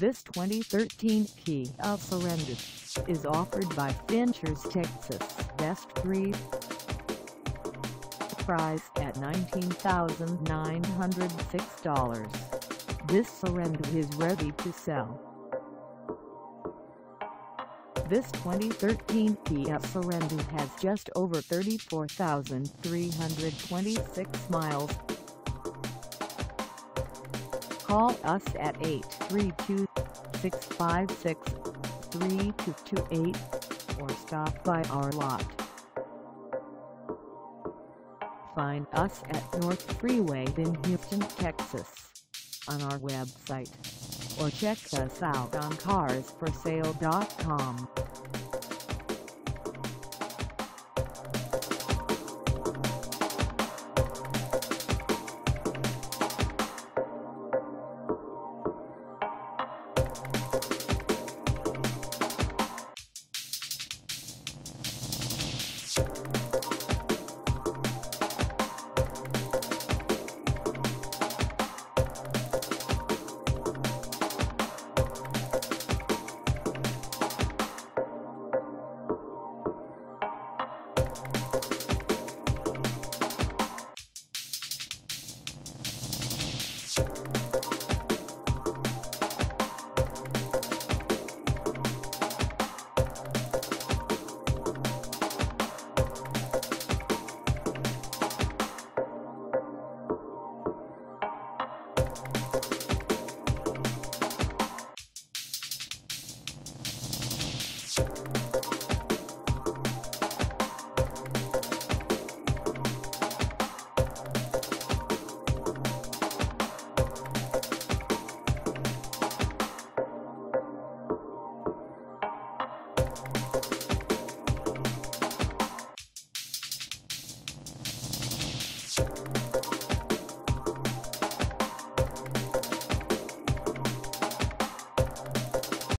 This 2013 Kia Sorento is offered by Finchers Texas Best 3. Price at $19,906. This Sorento is ready to sell. This 2013 Kia Sorento has just over 34,326 miles. Call us at 832-656-3228 or stop by our lot. Find us at North Freeway in Houston, Texas, on our website, or check us out on carsforsale.com.